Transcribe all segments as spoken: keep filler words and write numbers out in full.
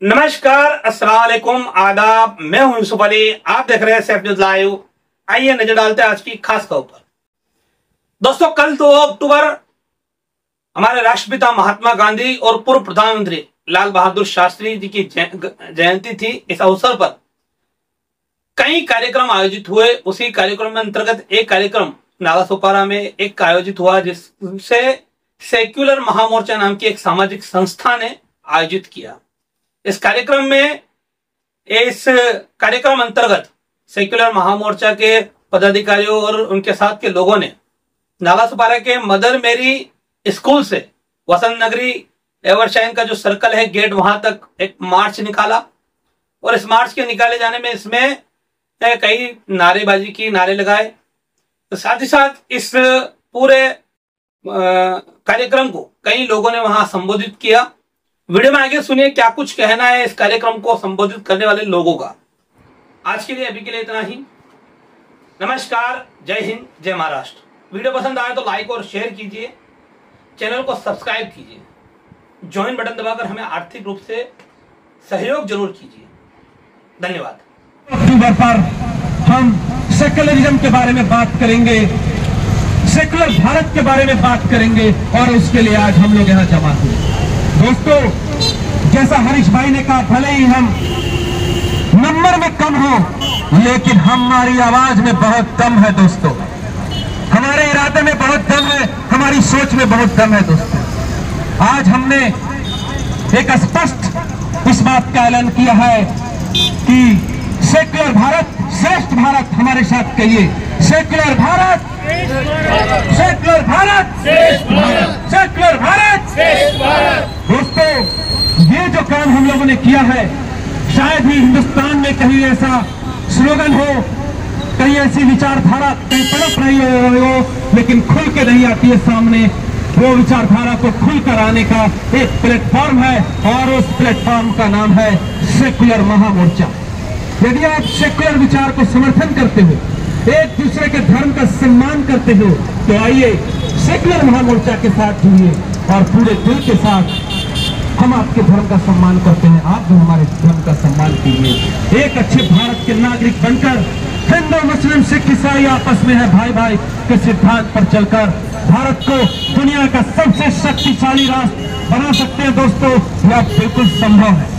नमस्कार, अस्सलाम वालेकुम, आदाब। मैं हूं यूसुफ अली, आप देख रहे हैं सेफ न्यूज लाइव। आइए नजर डालते हैं आज की खास खबर पर। दोस्तों, कल दो अक्टूबर हमारे राष्ट्रपिता महात्मा गांधी और पूर्व प्रधानमंत्री लाल बहादुर शास्त्री जी की जयंती थी। इस अवसर पर कई कार्यक्रम आयोजित हुए। उसी कार्यक्रम में अंतर्गत एक कार्यक्रम नालासोपारा में एक आयोजित हुआ, जिससे सेक्युलर महामोर्चा नाम की एक सामाजिक संस्था ने आयोजित किया। इस कार्यक्रम में इस कार्यक्रम अंतर्गत सेक्युलर महामोर्चा के पदाधिकारियों और उनके साथ के लोगों ने नालासोपारा के मदर मेरी स्कूल से वसंत नगरी एवरशाइन का जो सर्कल है गेट, वहां तक एक मार्च निकाला। और इस मार्च के निकाले जाने में इसमें कई नारेबाजी की, नारे लगाए। तो साथ ही साथ इस पूरे कार्यक्रम को कई लोगों ने वहां संबोधित किया। वीडियो में आगे सुनिए क्या कुछ कहना है इस कार्यक्रम को संबोधित करने वाले लोगों का। आज के लिए अभी के लिए इतना ही। नमस्कार, जय हिंद, जय महाराष्ट्र। वीडियो पसंद आए तो लाइक और शेयर कीजिए, चैनल को सब्सक्राइब कीजिए, ज्वाइन बटन दबाकर हमें आर्थिक रूप से सहयोग जरूर कीजिए। धन्यवाद। अक्टूबर पर हम सेक्युलरिज्म के बारे में बात करेंगे, सेक्युलर भारत के बारे में बात करेंगे और उसके लिए आज हम लोग यहाँ जमा हुए। दोस्तों, जैसा हरीश भाई ने कहा, भले ही हम नंबर में कम हो, लेकिन हमारी आवाज में बहुत दम है दोस्तों, हमारे इरादे में बहुत दम है, हमारी सोच में बहुत दम है दोस्तों। आज हमने एक स्पष्ट इस बात का ऐलान किया है कि सेक्युलर भारत श्रेष्ठ भारत। हमारे साथ कहिए, secular Bharat, secular Bharat, secular Bharat. दोस्तों, ये जो काम हम लोगों ने किया है, शायद ही हिंदुस्तान में कहीं ऐसा स्लोगन हो, कहीं ऐसी विचारधारा कहीं पनप रही हो, लेकिन खुल के नहीं आती है सामने। वो विचारधारा को खुलकर आने का एक प्लेटफॉर्म है और उस प्लेटफॉर्म का नाम है सेक्युलर महामोर्चा। यदि आप सेक्युलर विचार को समर्थन करते हो, एक दूसरे के धर्म का सम्मान करते हो, तो आइए सेक्युलर महामोर्चा के साथ जुड़िए और पूरे दिल के साथ हम आपके धर्म का सम्मान करते हैं, आप भी हमारे धर्म का सम्मान कीजिए। एक अच्छे भारत के नागरिक बनकर हिंदू, मुस्लिम, सिख, ईसाई आपस में है भाई भाई के सिद्धांत पर चलकर भारत को दुनिया का सबसे शक्तिशाली राष्ट्र बना सकते हैं। दोस्तों, यह बिल्कुल संभव है।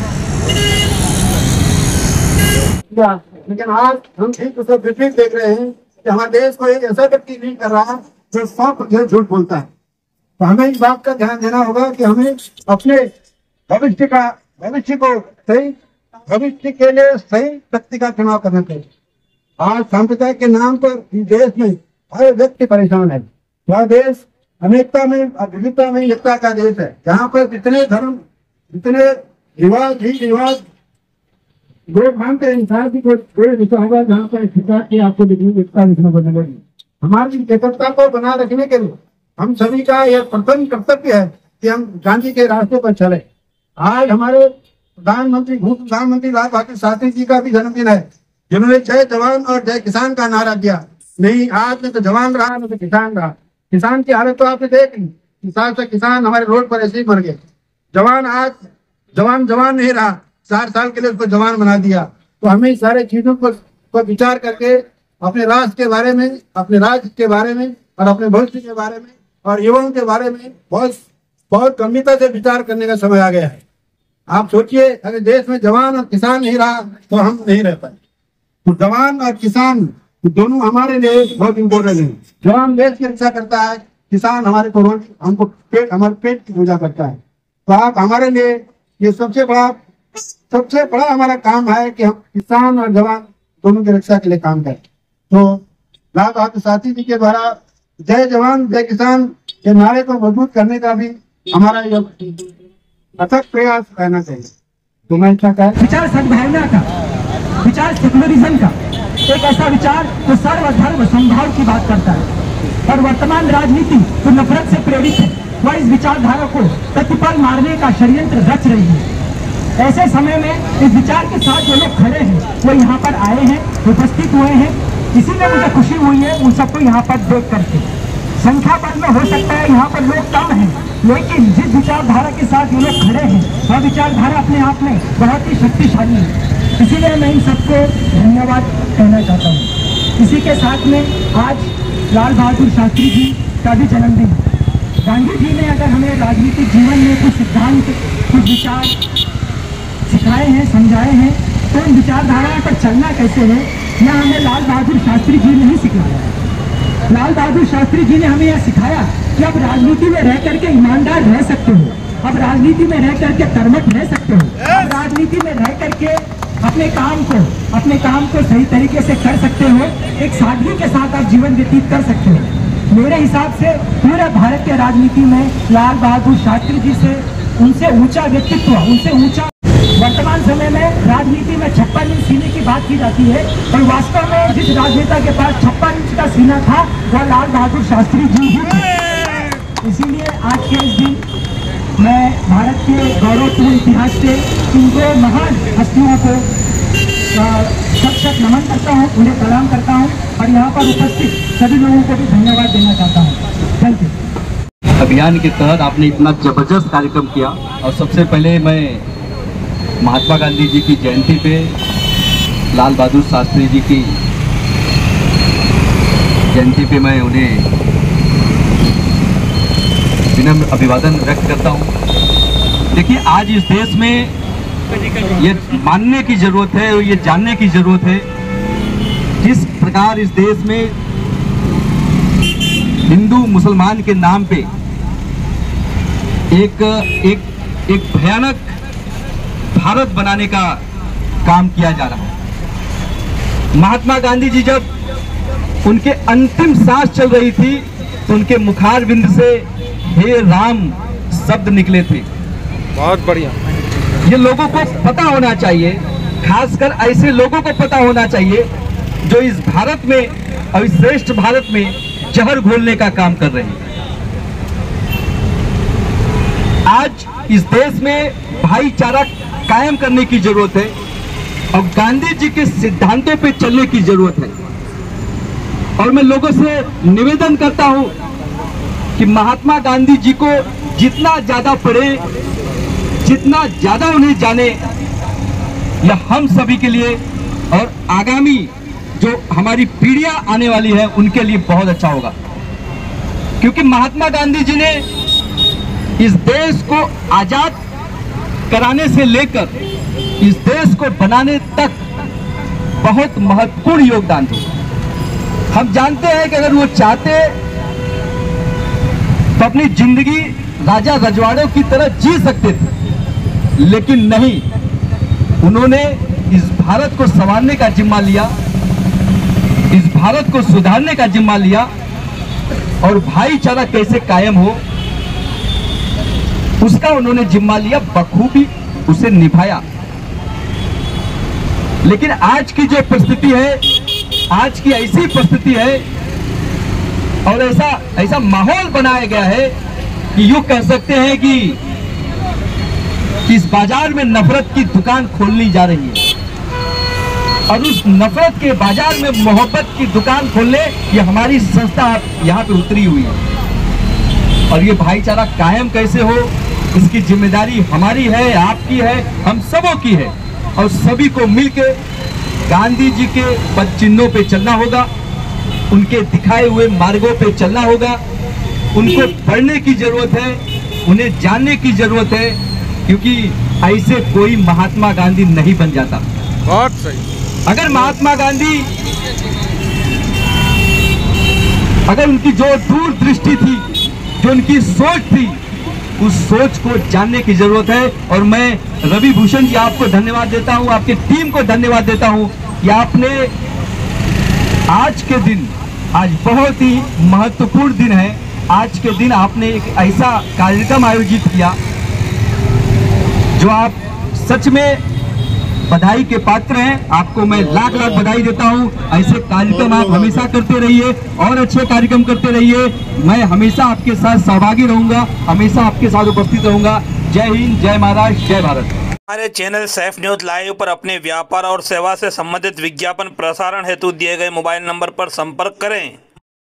लेकिन आज हम ठीक उसका विपरीत देख रहे हैं कि हमारे देश को एक ऐसा व्यक्ति लीड कर रहा है जो सौ प्रतिशत झूठ बोलता है। तो हमें इस बात का ध्यान देना होगा कि हमें अपने भविष्य का भविष्य को सही भविष्य के लिए सही व्यक्ति का चुनाव करना चाहिए। आज सांप्रदायिक के नाम पर इस देश में हर व्यक्ति परेशान है। यह देश अनेकता में और विविधता में एकता का देश है, जहाँ पर जितने धर्म, जितने रिवाज, रीति रिवाज, लोग मानते हैं, इंसान की कोई कोई विषय होगा जहाँ पर की आपको एकता दिखने को मिलेगी। हमारी एकता को बनाए रखने के लिए हम सभी का यह प्रथम कर्तव्य है कि हम गांधी के रास्ते पर चले। आज हमारे प्रधानमंत्री भूप प्रधानमंत्री लाल बहादुर शास्त्री जी का भी जन्मदिन है, जिन्होंने जय जवान और जय किसान का नारा दिया। नहीं, आज न तो जवान रहा न तो किसान रहा। किसान की हालत तो आपने देख ली, किसान से किसान हमारे रोड पर ऐसे ही मर गए। जवान आज जवान जवान नहीं रहा, चार साल के लिए उसको जवान बना दिया। तो हमें सारे चीजों पर, पर विचार करके अपने राष्ट्र के बारे में, अपने राज्य के बारे में और अपने भविष्य के बारे में और युवाओं के बारे में बहुत बहुत गंभीरता से विचार करने का समय आ गया है। आप सोचिए, अगर देश में जवान और किसान नहीं रहा तो हम नहीं रह पाए। तो जवान और किसान दोनों हमारे लिए बहुत इम्पोर्टेंट है। जवान देश की रक्षा करता है, किसान हमारे को हमको पेट हमारे पेट की पूजा करता है। तो आप हमारे लिए ये सबसे बड़ा सबसे बड़ा हमारा काम है कि हम किसान और जवान दोनों की रक्षा के लिए काम करें। तो लाल बहादुर शास्त्री जी के द्वारा जय जवान जय किसान के नारे को मजबूत करने का भी हमारा अथक प्रयास रहना चाहिए। तो मैं क्या कह विचार सद्भावना का, विचार सेक्युलरिज्म का, एक ऐसा विचार जो सर्वधर्म समभाव की बात करता है। और वर्तमान राजनीति जो नफरत से प्रेरित है, वह इस विचारधारा को प्रतिपल मारने का षड्यंत्र रच रही है। ऐसे समय में इस विचार के साथ जो लोग खड़े हैं, वो यहाँ पर आए हैं, उपस्थित हुए हैं, इसीलिए मुझे खुशी हुई है उन सबको यहाँ पर देख करके। संख्या बल में हो सकता है यहाँ पर लोग कम हैं, लेकिन जिस विचारधारा के साथ ये लोग खड़े हैं वह विचारधारा अपने आप में बहुत ही शक्तिशाली है। इसीलिए मैं इन सबको धन्यवाद कहना चाहता हूँ। इसी के साथ में आज लाल बहादुर शास्त्री जी का भी जन्मदिन है। गांधी जी ने अगर हमें राजनीतिक जीवन में कुछ सिद्धांत, कुछ विचार सिखाए हैं, समझाए हैं, तो इन विचारधाराओं पर चलना कैसे है यह हमें लाल बहादुर शास्त्री जी ने ही सिखाया है। लाल बहादुर शास्त्री जी ने हमें यह सिखाया कि अब राजनीति में रह करके ईमानदार रह सकते हो, अब राजनीति में रह करके कर्मठ रह सकते हो, अब राजनीति में रह करके अपने काम को अपने काम को सही तरीके से कर सकते हो, एक सादगी के साथ आप जीवन व्यतीत कर सकते हो। मेरे हिसाब से पूरे भारत के राजनीति में लाल बहादुर शास्त्री जी से उनसे ऊंचा व्यक्तित्व, उनसे ऊंचा वर्तमान समय में राजनीति में छप्पन इंच सीने की बात की जाती है, और वास्तव में जिस राजनेता के पास छप्पन इंच का सीना था वह लाल बहादुर शास्त्री जी ही थे। इसीलिए आज के इस दिन मैं भारत के गौरवपूर्ण इतिहास से इन दो महान हस्तियों को शत शत नमन करता हूँ, उन्हें सलाम करता हूँ, और यहाँ पर उपस्थित सभी लोगों को भी धन्यवाद देना चाहता हूँ। Thank you. अभियान के तहत आपने इतना जबरदस्त कार्यक्रम किया, और सबसे पहले मैं महात्मा गांधी जी की जयंती पे लाल बहादुर शास्त्री जी की जयंती पे मैं उन्हें विनम्र अभिवादन व्यक्त करता हूँ। देखिए, आज इस देश में ये मानने की जरूरत है और ये जानने की जरूरत है किस प्रकार इस देश में हिंदू मुसलमान के नाम पे एक एक एक भयानक भारत बनाने का काम किया जा रहा है। महात्मा गांधी जी जब उनके अंतिम सांस चल रही थी तो उनके मुखार बिंद से हे राम शब्द निकले थे। बहुत बढ़िया। ये लोगों को पता होना चाहिए, खासकर ऐसे लोगों को पता होना चाहिए जो इस भारत में और इस श्रेष्ठ भारत में जहर घोलने का काम कर रहे हैं। आज इस देश में भाईचारा कायम करने की जरूरत है और गांधी जी के सिद्धांतों पे चलने की जरूरत है। और मैं लोगों से निवेदन करता हूं कि महात्मा गांधी जी को जितना ज्यादा पढ़े, जितना ज्यादा उन्हें जाने, यह हम सभी के लिए और आगामी जो हमारी पीढ़ियां आने वाली है उनके लिए बहुत अच्छा होगा। क्योंकि महात्मा गांधी जी ने इस देश को आजाद कराने से लेकर इस देश को बनाने तक बहुत महत्वपूर्ण योगदान दिया। हम जानते हैं कि अगर वो चाहते तो अपनी जिंदगी राजा रजवाड़ों की तरह जी सकते थे, लेकिन नहीं, उन्होंने इस भारत को संवारने का जिम्मा लिया, इस भारत को सुधारने का जिम्मा लिया और भाईचारा कैसे कायम हो उसका उन्होंने जिम्मा लिया, बखूबी उसे निभाया। लेकिन आज की जो परिस्थिति है, आज की ऐसी परिस्थिति है और ऐसा ऐसा माहौल बनाया गया है कि यूं कह सकते हैं कि इस बाजार में नफरत की दुकान खोलनी जा रही है और उस नफरत के बाजार में मोहब्बत की दुकान खोलने ये हमारी संस्था यहाँ पे उतरी हुई है। और ये भाईचारा कायम कैसे हो इसकी जिम्मेदारी हमारी है, आपकी है, हम सबों की है और सभी को मिलकर गांधी जी के पद चिन्हों पे चलना होगा, उनके दिखाए हुए मार्गों पे चलना होगा। उनको पढ़ने की जरूरत है, उन्हें जानने की जरूरत है, क्योंकि ऐसे कोई महात्मा गांधी नहीं बन जाता। बहुत सही। अगर महात्मा गांधी, अगर उनकी जो दूरदृष्टि थी, जो उनकी सोच थी, उस सोच को जानने की जरूरत है। और मैं रवि भूषण जी आपको धन्यवाद देता हूं, आपकी टीम को धन्यवाद देता हूं कि आपने आज के दिन, आज बहुत ही महत्वपूर्ण दिन है, आज के दिन आपने एक ऐसा कार्यक्रम आयोजित किया जो आप सच में बधाई के पात्र हैं। आपको मैं लाख लाख बधाई देता हूं। ऐसे कार्यक्रम आप हमेशा करते रहिए और अच्छे कार्यक्रम करते रहिए। मैं हमेशा आपके साथ सहभागी रहूंगा, हमेशा आपके साथ उपस्थित रहूंगा। जय हिंद, जय महाराष्ट्र, जय भारत। हमारे चैनल सैफ न्यूज लाइव पर अपने व्यापार और सेवा से संबंधित विज्ञापन प्रसारण हेतु दिए गए मोबाइल नंबर पर संपर्क करें।